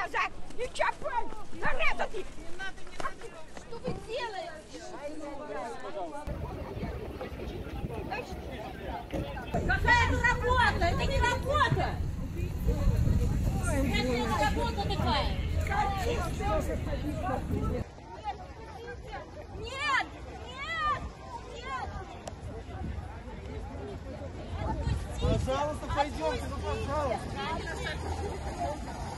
зараза! Не чапай! Зараза ты! Что вы делаете? Какая это работа? Это не работа! Это не работа такая! Нет! Нет! Нет! Отпустите! Пожалуйста, пойдемте, ну пожалуйста. Отпустите!